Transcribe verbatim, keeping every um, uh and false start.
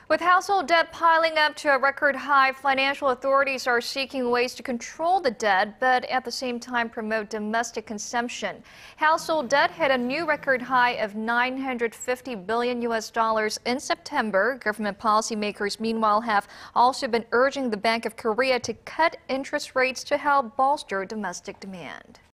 With household debt piling up to a record high, financial authorities are seeking ways to control the debt, but at the same time promote domestic consumption. Household debt hit a new record high of nine hundred fifty billion U S dollars in September. Government policymakers, meanwhile, have also been urging the Bank of Korea to cut interest rates to help bolster domestic demand.